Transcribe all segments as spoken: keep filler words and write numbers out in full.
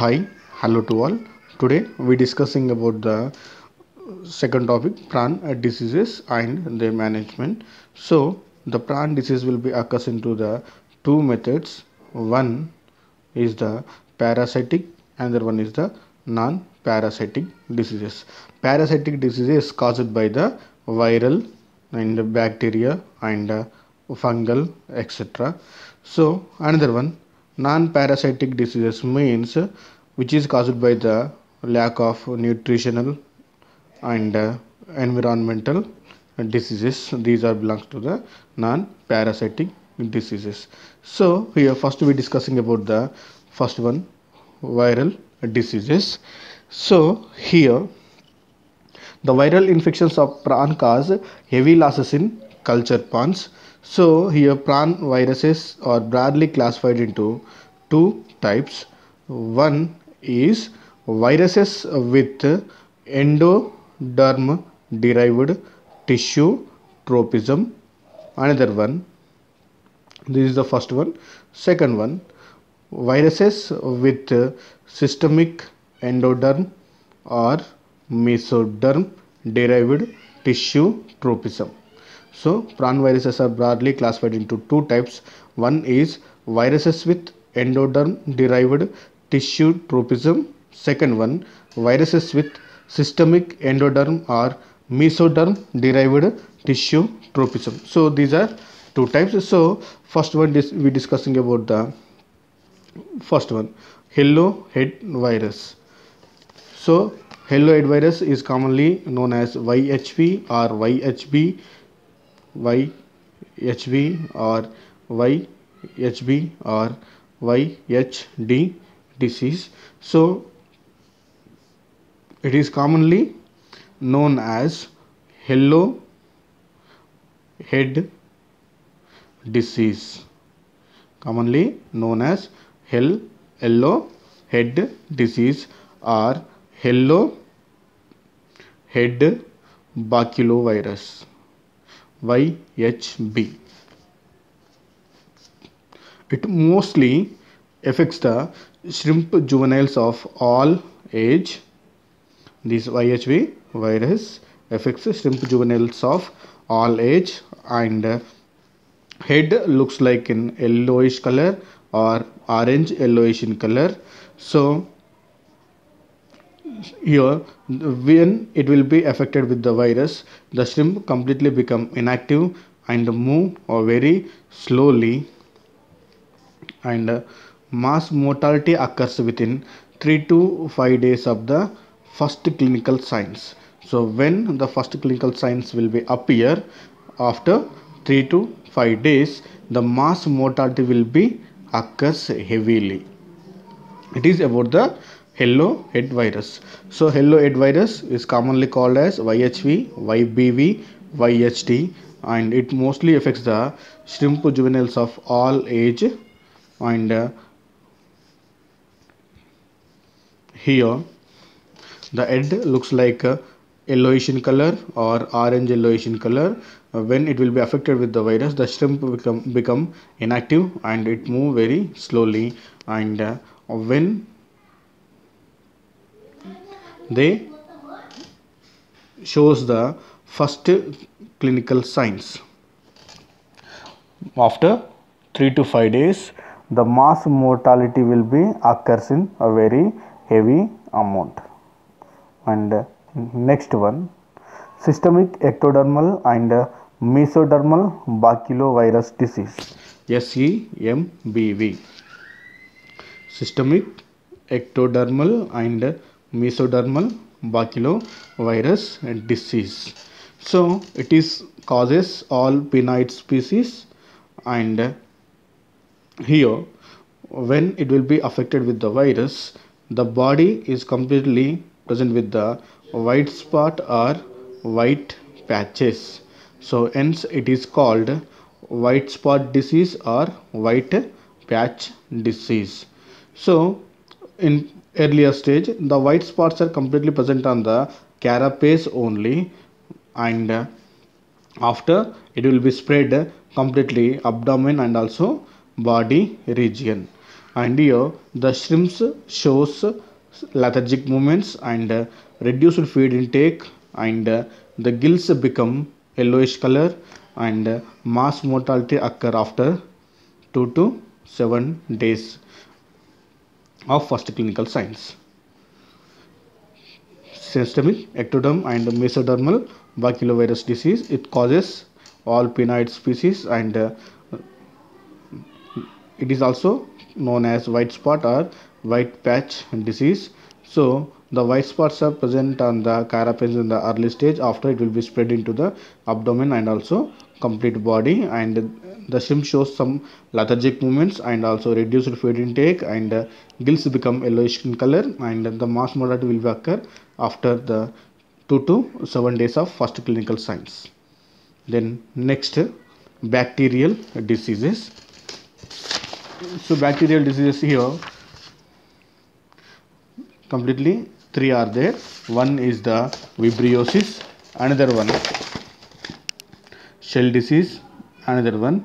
Hi, hello to all. Today we discussing about the second topic, pran diseases and their management. So the pran disease will be occurs into the two methods. One is the parasitic, and the one is the non-parasitic diseases. Parasitic diseases caused by the viral and bacteria and uh, fungal, et cetera. So another one, non-parasitic diseases means uh, which is caused by the lack of nutritional and uh, environmental diseases. These are belongs to the non-parasitic diseases. So here first we discussing about the first one, viral diseases. So here the viral infections of prawn cause heavy losses in culture ponds. So here prawn viruses are broadly classified into two types. One is viruses with endoderm derived tissue tropism. Another one, this is the first one. Second one, viruses with systemic endoderm or mesoderm derived tissue tropism. So prawn viruses are broadly classified into two types. One is viruses with endoderm derived tissue tropism. Second one, viruses with systemic endoderm or mesoderm derived tissue tropism. So these are two types. So first one is we discussing about the first one, yellow head virus. So yellow head virus is commonly known as Y H V or Y H B, Y H V or Y H B or Y H D disease. So it is commonly known as yellow head disease, commonly known as yellow head disease or yellow head baculovirus, Y H B. It mostly affects the shrimp juveniles of all age. This Y H B virus affects shrimp juveniles of all age, and head looks like in yellowish color or orange yellowish in color. So here when it will be affected with the virus, the shrimp completely become inactive and move or very slowly, and mass mortality occurs within three to five days of the first clinical signs. So when the first clinical signs will be appear, after three to five days the mass mortality will be occurs heavily. It is about the yellow head virus. So yellow head virus is commonly called as Y H V, Y B V, Y H D, and it mostly affects the shrimp juveniles of all age. And uh, here the head looks like uh, yellowish in color or orange yellowish in color. Uh, when it will be affected with the virus, the shrimp become become inactive and it move very slowly, and uh, when they shows the first clinical signs, after three to five days the mass mortality will be occurs in a very heavy amount. And uh, next one, systemic ectodermal and uh, mesodermal baculovirus disease, S E M B V. Systemic ectodermal and mesodermal baculovirus disease. So it is causes all peanut species, and here when it will be affected with the virus, the body is completely present with the white spot or white patches. So hence it is called white spot disease or white patch disease. So in earlier stage the white spots are completely present on the carapace only, and uh, after it will be spread completely abdomen and also body region. And here the shrimps shows lethargic movements and uh, reduced feed intake, and uh, the gills become yellowish color, and uh, mass mortality occur after two to seven days of first clinical signs. Systemic ectoderm and mesodermal baculovirus disease, it causes all pinoid species, and uh, it is also known as white spot or white patch disease. So the white spots are present on the carapace in the early stage. After, it will be spread into the abdomen and also complete body, and the shrimp shows some lethargic movements and also reduced feed intake, and uh, gills become yellowish in color, and the mass mortality will occur after the two to seven days of first clinical signs. Then next, bacterial diseases. So bacterial diseases here completely three are there. One is the vibriosis, another one shell disease, another one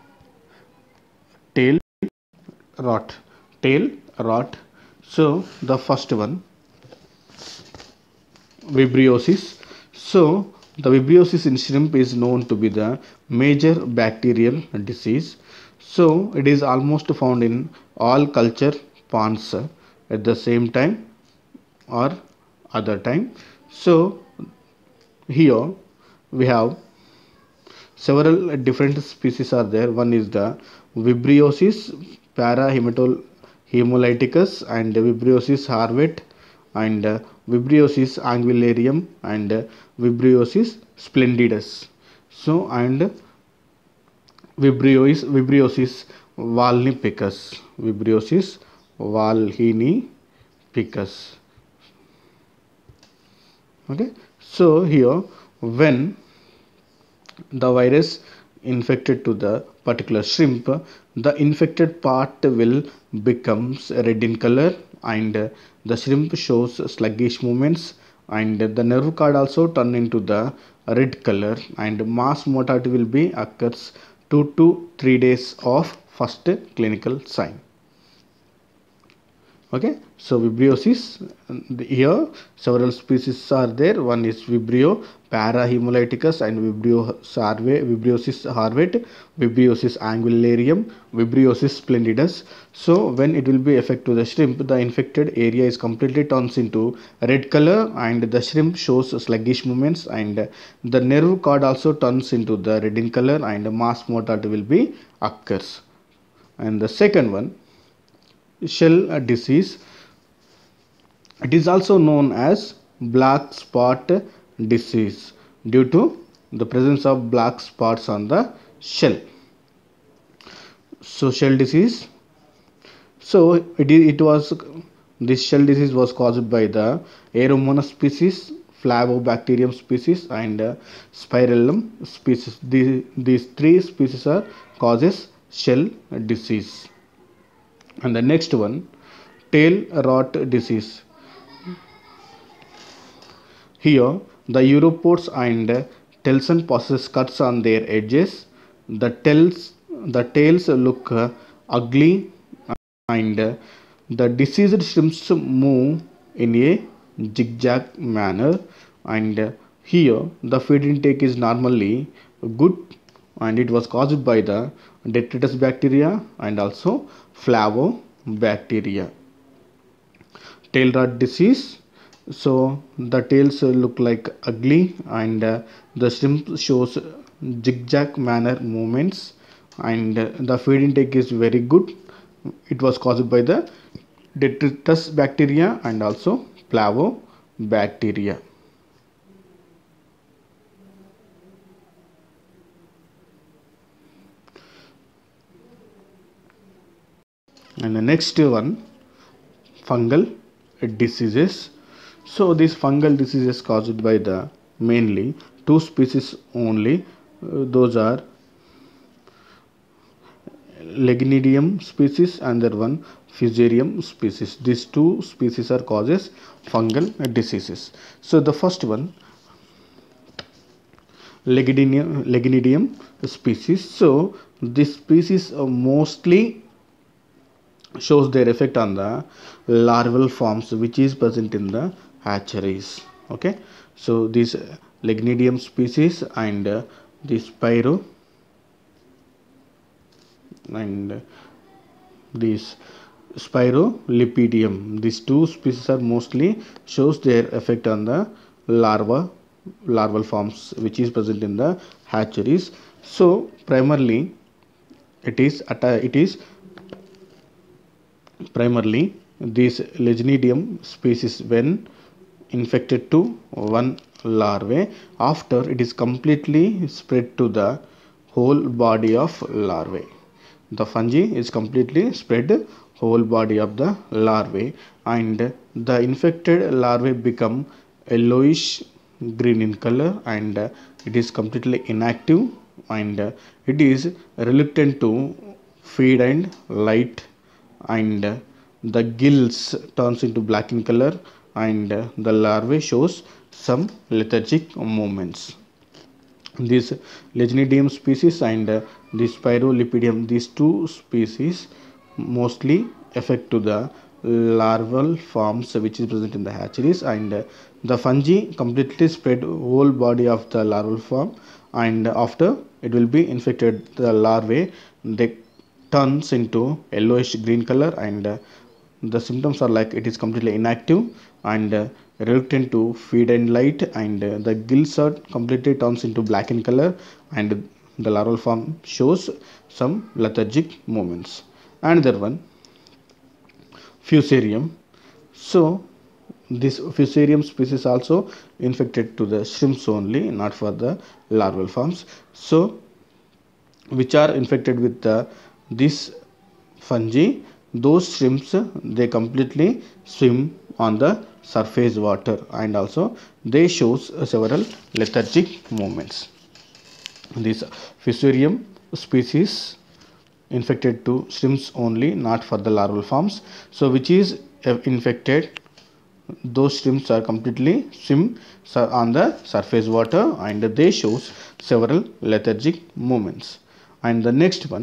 tail rot. Tail rot. So the first one, vibriosis. So the vibriosis in shrimp is known to be the major bacterial disease. So it is almost found in all culture ponds at the same time or other time. So here we have several different species are there. One is the vibriosis parahemolyticus and vibriosis harvete, and uh, vibriosis anguillarium, and uh, vibriosis splendidus. So and vibriosis vibriosis walnipicus, vibriosis walnipicus. Okay, so here when the virus infected to the particular shrimp, the infected part will becomes red in color, and the shrimp shows sluggish movements, and the nerve cord also turn into the red color, and mass mortality will be occurs two to three days of first clinical sign. Okay, so vibriosis, here several species are there. One is vibrio parahemolyticus and vibrio sarve, vibriosis harvete, vibriosis anguillarium, vibriosis splendidus. So when it will be affect to the shrimp, the infected area is completely turns into red color, and the shrimp shows sluggish movements, and the nerve cord also turns into the red in color, and mass mortality will be occurs. And the second one, shell disease, it is also known as black spot disease due to the presence of black spots on the shell. So shell disease, so it, it was this shell disease was caused by the Aeromonas species, Flavobacterium species, and uh, Spirillum species. These, these three species are causes shell disease. And the next one, tail rot disease. Here the uropods and telson possess cuts on their edges. The tails the tails look uh, ugly, and uh, the diseased shrimps move in a zigzag manner, and uh, here the feed intake is normally good, and it was caused by the detritus bacteria and also flavobacteria. Tail rot disease, so the tails look like ugly, and uh, the shrimp shows zigzag manner movements, and uh, the feed intake is very good. It was caused by the detritus bacteria and also flavobacteria. And the next one, fungal diseases. So these fungal diseases caused by the mainly two species only. Uh, those are Legnidium species and the one Fusarium species. These two species are causes fungal diseases. So the first one, Legnidium, Legnidium species. So this species uh, mostly shows their effect on the larval forms which is present in the hatcheries. Okay, so this Legnidium species and uh, this Spiro and this Spirolipidium, these two species are mostly shows their effect on the larva larval forms which is present in the hatcheries. So primarily it is at a, it is primarily this Legnidium species when infected to one larvae, after it is completely spread to the whole body of larvae. The fungi is completely spread whole body of the larvae, and the infected larvae become yellowish green in color, and it is completely inactive, and it is reluctant to feed and light, and the gills turns into black in color, and the larvae shows some lethargic movements. This Legnidium species and this Spirolipidium, these two species mostly affect to the larval forms which is present in the hatcheries, and the fungi completely spread whole body of the larval form, and after it will be infected the larvae, they turns into yellowish green color, and the symptoms are like it is completely inactive and uh, reluctant to feed and light, and uh, the gills are completely turns into black in color, and the larval form shows some lethargic movements. Another one, Fusarium. So this Fusarium species also infected to the shrimps only, not for the larval forms. So which are infected with the this fungi, those shrimps they completely swim on the surface water, and also they shows several lethargic movements. This Fusarium species infected to shrimps only, not for the larval forms. So which is infected, those shrimps are completely swim on the surface water, and they shows several lethargic movements. And the next one,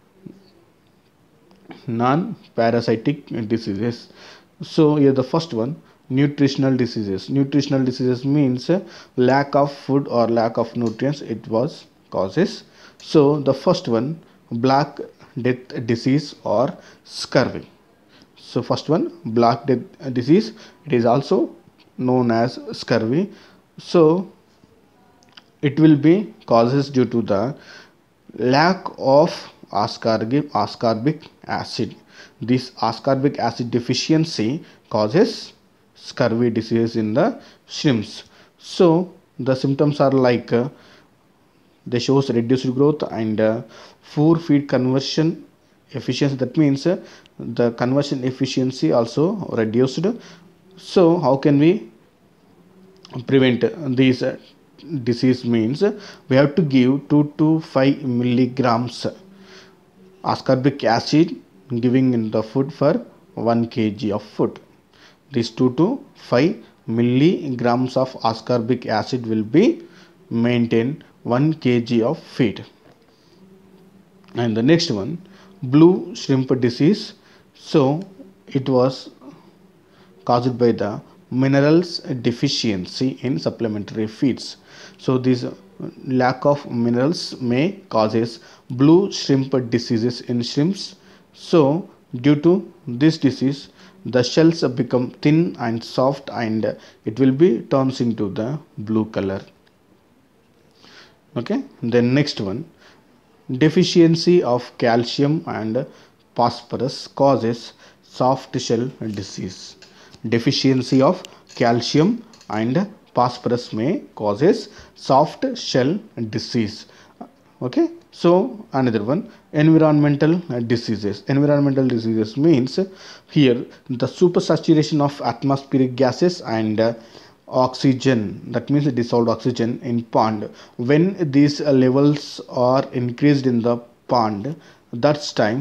non-parasitic diseases. So here the first one, nutritional diseases. Nutritional diseases means lack of food or lack of nutrients it was causes. So the first one, Black Death disease or scurvy. So first one, Black Death disease, it is also known as scurvy. So it will be causes due to the lack of ascorbic, ascorbic acid. This ascorbic acid deficiency causes scurvy disease in the shrimps. So the symptoms are like uh, they shows reduced growth and uh, poor feed conversion efficiency. That means uh, the conversion efficiency also reduced. So how can we prevent these uh, disease? Means uh, we have to give two to five milligrams ascorbic acid giving in the food for one kilogram of food. These two to five milligrams of ascorbic acid will be maintained one kilogram of feed. And the next one, blue shrimp disease. So it was caused by the minerals deficiency in supplementary feeds. So this lack of minerals may causes blue shrimp diseases in shrimps. So due to this disease, the shells become thin and soft, and it will be turns into the blue color. Okay, then next one, deficiency of calcium and phosphorus causes soft shell disease. Deficiency of calcium and phosphorus may causes soft shell disease. Okay, so another one, environmental diseases. Environmental diseases means here the supersaturation of atmospheric gases and uh, oxygen, that means dissolved oxygen in pond. When these uh, levels are increased in the pond, that's time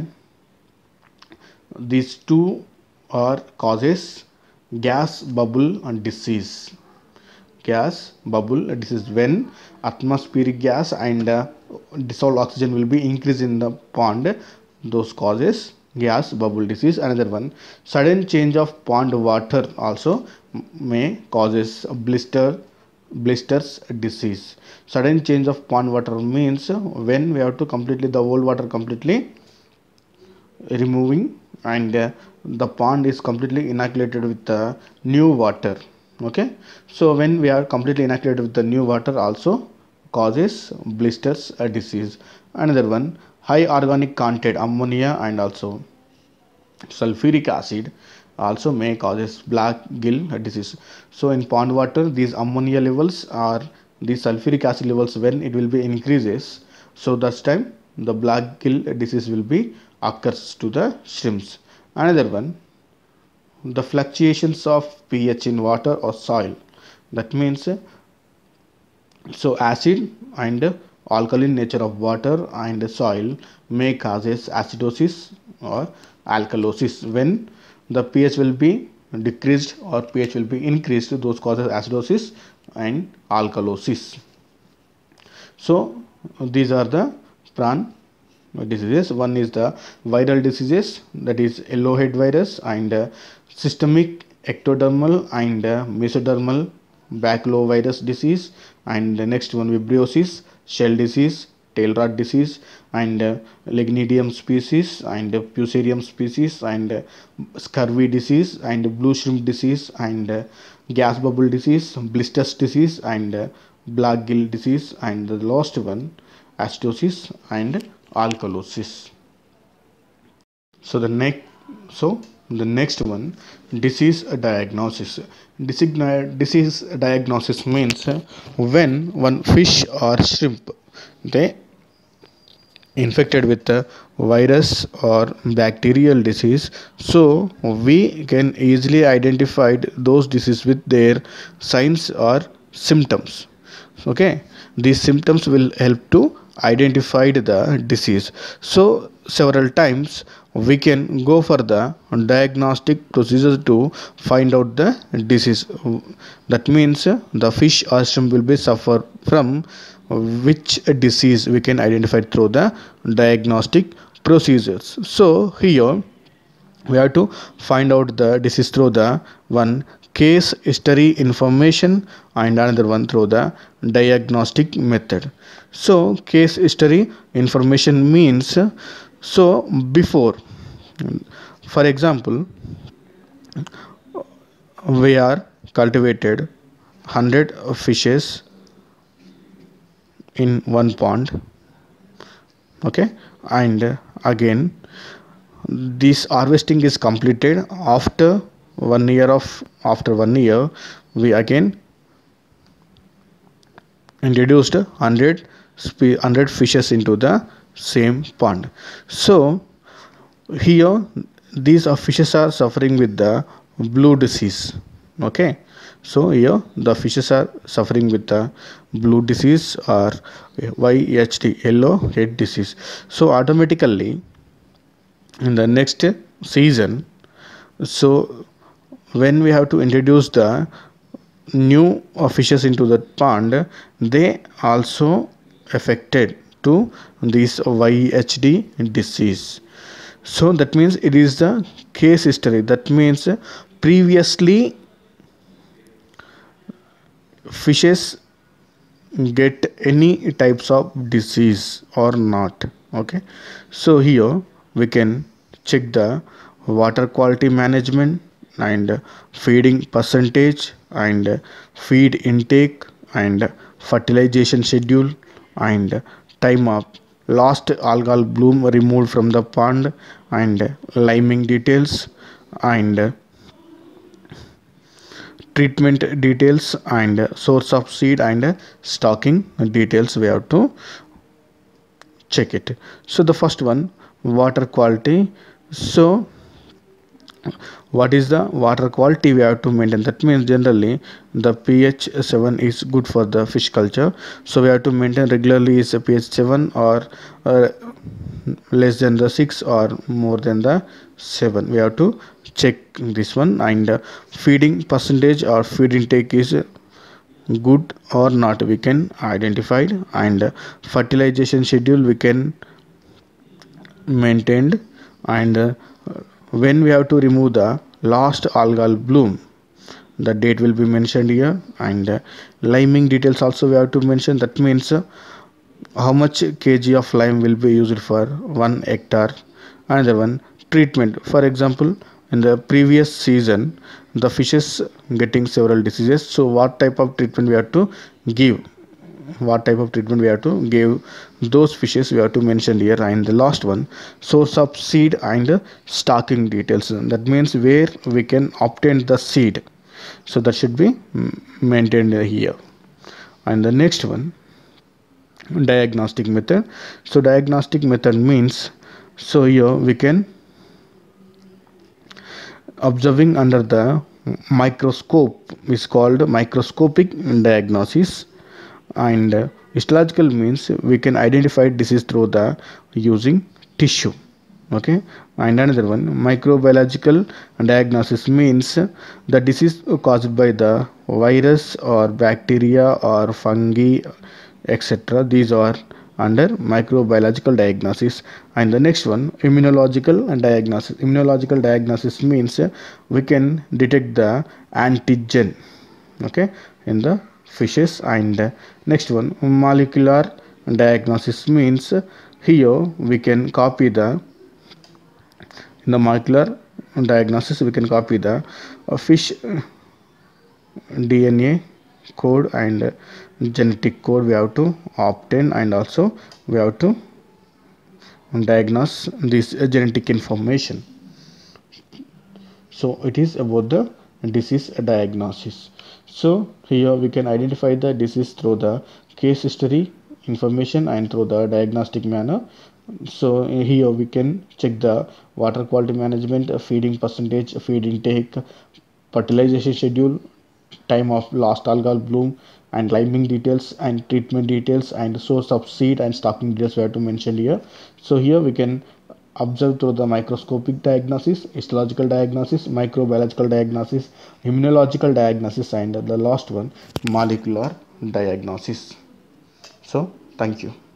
these two are causes gas bubble and disease. Gas bubble disease, when atmospheric gas and uh, dissolved oxygen will be increased in the pond, those causes gas bubble disease. Another one, sudden change of pond water also may causes blister blisters disease. Sudden change of pond water means when we have to completely the old water completely removing, and uh, the pond is completely inoculated with the new water. Okay, so when we are completely inoculated with the new water also causes blisters uh, disease. Another one, high organic content ammonia and also sulfuric acid also may causes black gill disease. So in pond water these ammonia levels or the sulfuric acid levels, when it will be increases, so that time the black gill disease will be occurs to the shrimps. Another one, the fluctuations of pH in water or soil, that means so acid and alkaline nature of water and soil may causes acidosis or alkalosis. When the pH will be decreased or pH will be increased, those causes acidosis and alkalosis. So these are the prawn diseases. One is the viral diseases, that is yellow head virus and uh, systemic ectodermal and uh, mesodermal baculovirus disease, and the next one vibriosis, shell disease, tail rot disease, and uh, Lignidium species and uh, Fusarium species, and uh, scurvy disease and blue shrimp disease, and uh, gas bubble disease, blisters disease, and uh, black gill disease, and the last one acidosis and alkalosis. So the next so the next one, disease diagnosis. Disease diagnosis means when one fish or shrimp they infected with a virus or bacterial disease, so we can easily identify those diseases with their signs or symptoms. Okay, these symptoms will help to identify the disease. So several times we can go for the diagnostic procedure to find out the disease. That means the fish or shrimp will be suffer from which disease we can identify through the diagnostic procedures. So here we have to find out the disease through the one case history information and another one through the diagnostic method. So case history information means, so before, for example, we are cultivated one hundred fishes in one pond. Okay, and again this harvesting is completed after one year of after one year we again introduced one hundred one hundred fishes into the same pond. So here these are fishes are suffering with the blue disease. Okay, so here the fishes are suffering with the blue disease or Y H D, yellow head disease. So automatically in the next season, so when we have to introduce the new fishes into the pond, they also affected to this Y H D disease. So that means it is the case history, that means previously fishes get any types of disease or not. Okay, so here we can check the water quality management and feeding percentage and feed intake and fertilization schedule and time of last algal bloom removed from the pond and liming details and treatment details and source of seed and stocking details. We have to check it. So the first one, water quality. So what is the water quality we have to maintain? That means generally the pH seven is good for the fish culture, so we have to maintain regularly is a pH seven or uh, less than the six or more than the seven. We have to check this one. And uh, feeding percentage or feed intake is good or not, we can identify. And uh, fertilization schedule we can maintain and uh, when we have to remove the last algal bloom, the date will be mentioned here, and uh, liming details also we have to mention. That means uh, how much kg of lime will be used for one hectare. Another one, treatment. For example, in the previous season the fishes getting several diseases, so what type of treatment we have to give, what type of treatment we have to give those fishes we have to mention here. And the last one, source of seed and stocking details. That means where we can obtain the seed, so that should be maintained here. And the next one, diagnostic method. So diagnostic method means, so here we can observing under the microscope is called microscopic diagnosis. And uh, histological means we can identify disease through the using tissue. Okay. And another one, microbiological diagnosis means the disease caused by the virus or bacteria or fungi, etc. These are under microbiological diagnosis. And the next one, immunological diagnosis. Immunological diagnosis means we can detect the antigen, okay, in the fishes. And next one, molecular diagnosis means here we can copy the, in the molecular diagnosis we can copy the uh, fish D N A code and genetic code we have to obtain, and also we have to diagnose this genetic information. So it is about the disease diagnosis. So here we can identify the disease through the case history information and through the diagnostic manner. So here we can check the water quality management, feeding percentage, feed intake, fertilization schedule, time of last algal bloom, and liming details and treatment details, and source of seed and stocking details we have to mention here. So here we can observe through the microscopic diagnosis, histological diagnosis, microbiological diagnosis, immunological diagnosis, and the last one, molecular diagnosis. So thank you.